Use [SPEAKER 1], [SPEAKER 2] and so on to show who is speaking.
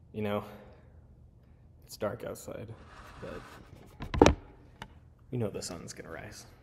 [SPEAKER 1] You know, it's dark outside, but we know the sun's gonna rise.